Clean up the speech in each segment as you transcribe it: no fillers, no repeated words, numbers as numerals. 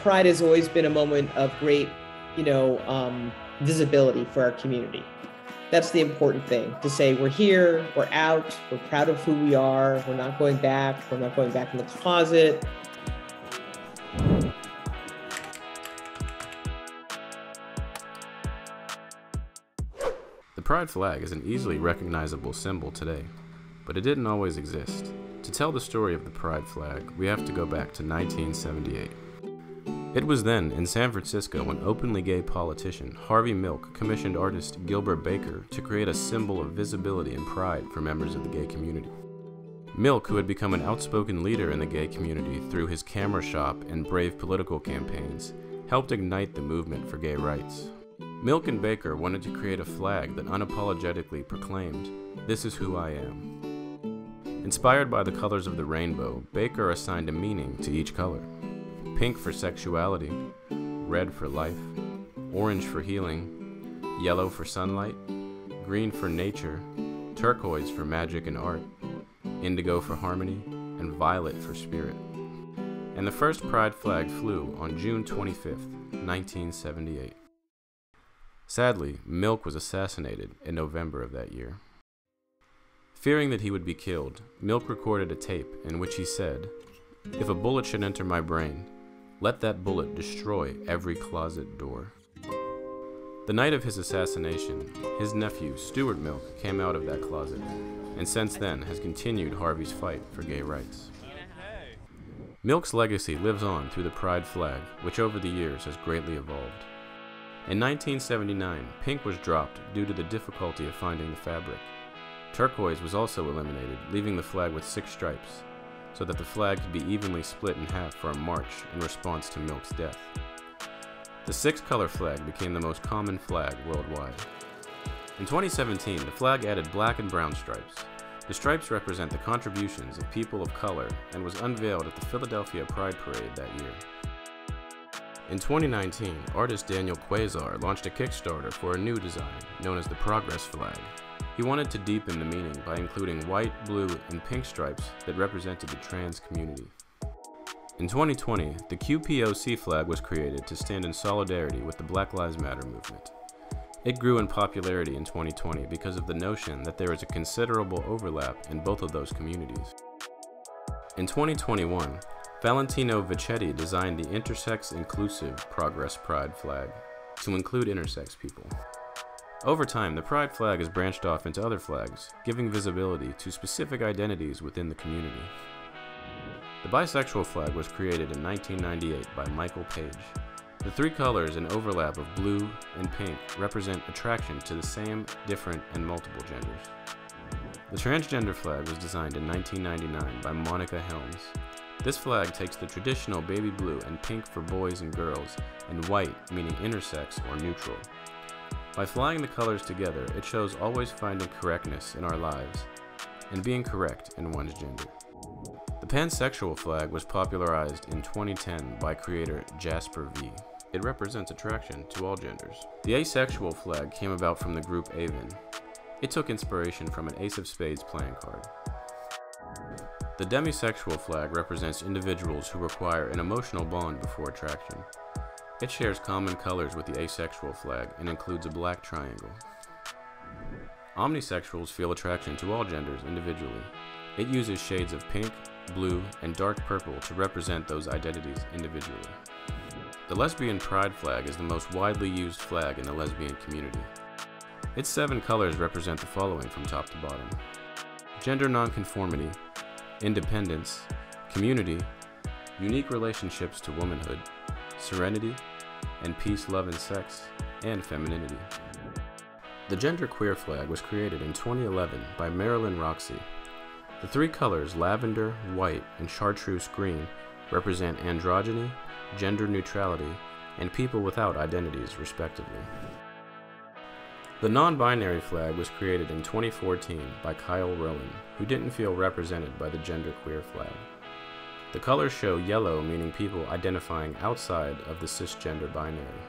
Pride has always been a moment of great, visibility for our community. That's the important thing, to say we're here, we're out, we're proud of who we are, we're not going back in the closet. The Pride flag is an easily recognizable symbol today, but it didn't always exist. To tell the story of the Pride flag, we have to go back to 1978. It was then in San Francisco when openly gay politician Harvey Milk commissioned artist Gilbert Baker to create a symbol of visibility and pride for members of the gay community. Milk, who had become an outspoken leader in the gay community through his camera shop and brave political campaigns, helped ignite the movement for gay rights. Milk and Baker wanted to create a flag that unapologetically proclaimed, "This is who I am." Inspired by the colors of the rainbow, Baker assigned a meaning to each color. Pink for sexuality, red for life, orange for healing, yellow for sunlight, green for nature, turquoise for magic and art, indigo for harmony, and violet for spirit. And the first Pride flag flew on June 25th, 1978. Sadly, Milk was assassinated in November of that year. Fearing that he would be killed, Milk recorded a tape in which he said, "If a bullet should enter my brain, let that bullet destroy every closet door." The night of his assassination, his nephew, Stuart Milk, came out of that closet, and since then has continued Harvey's fight for gay rights. Milk's legacy lives on through the Pride flag, which over the years has greatly evolved. In 1979, pink was dropped due to the difficulty of finding the fabric. Turquoise was also eliminated, leaving the flag with 6 stripes, so that the flag could be evenly split in half for a march in response to Milk's death. The 6-color flag became the most common flag worldwide. In 2017, the flag added black and brown stripes. The stripes represent the contributions of people of color and was unveiled at the Philadelphia Pride Parade that year. In 2019, artist Daniel Quasar launched a Kickstarter for a new design known as the Progress flag. He wanted to deepen the meaning by including white, blue, and pink stripes that represented the trans community. In 2020, the QPOC flag was created to stand in solidarity with the Black Lives Matter movement. It grew in popularity in 2020 because of the notion that there is a considerable overlap in both of those communities. In 2021, Valentino Vichetti designed the intersex-inclusive Progress Pride flag to include intersex people. Over time, the Pride flag has branched off into other flags, giving visibility to specific identities within the community. The bisexual flag was created in 1998 by Michael Page. The 3 colors and overlap of blue and pink represent attraction to the same, different, and multiple genders. The transgender flag was designed in 1999 by Monica Helms. This flag takes the traditional baby blue and pink for boys and girls, and white meaning intersex or neutral. By flying the colors together, it shows always finding correctness in our lives, and being correct in one's gender. The pansexual flag was popularized in 2010 by creator Jasper V. It represents attraction to all genders. The asexual flag came about from the group Avon. It took inspiration from an Ace of Spades playing card. The demisexual flag represents individuals who require an emotional bond before attraction. It shares common colors with the asexual flag and includes a black triangle. Omnisexuals feel attraction to all genders individually. It uses shades of pink, blue, and dark purple to represent those identities individually. The lesbian pride flag is the most widely used flag in the lesbian community. Its 7 colors represent the following from top to bottom: gender nonconformity, independence, community, unique relationships to womanhood, serenity, and peace, love, and sex, and femininity. The genderqueer flag was created in 2011 by Marilyn Roxy. The 3 colors, lavender, white, and chartreuse green, represent androgyny, gender neutrality, and people without identities, respectively. The non-binary flag was created in 2014 by Kyle Rowan, who didn't feel represented by the genderqueer flag. The colors show yellow meaning people identifying outside of the cisgender binary.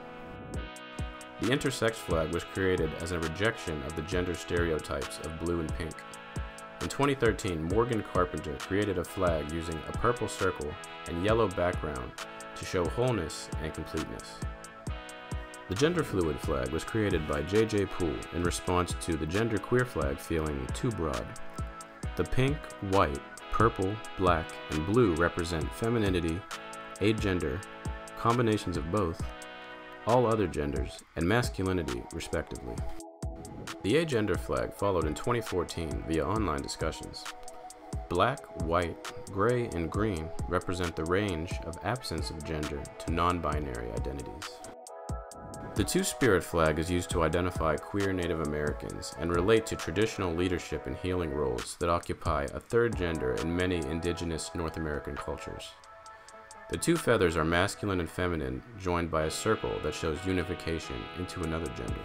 The intersex flag was created as a rejection of the gender stereotypes of blue and pink. In 2013, Morgan Carpenter created a flag using a purple circle and yellow background to show wholeness and completeness. The gender fluid flag was created by J.J. Poole in response to the genderqueer flag feeling too broad. The pink, white, purple, black, and blue represent femininity, agender, combinations of both, all other genders, and masculinity, respectively. The agender flag followed in 2014 via online discussions. Black, white, gray, and green represent the range of absence of gender to non-binary identities. The two-spirit flag is used to identify queer Native Americans and relate to traditional leadership and healing roles that occupy a third gender in many indigenous North American cultures. The two feathers are masculine and feminine, joined by a circle that shows unification into another gender.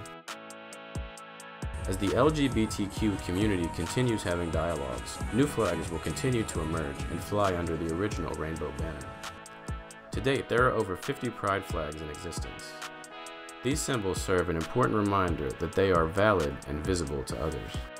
As the LGBTQ community continues having dialogues, new flags will continue to emerge and fly under the original rainbow banner. To date, there are over 50 pride flags in existence. These symbols serve an important reminder that they are valid and visible to others.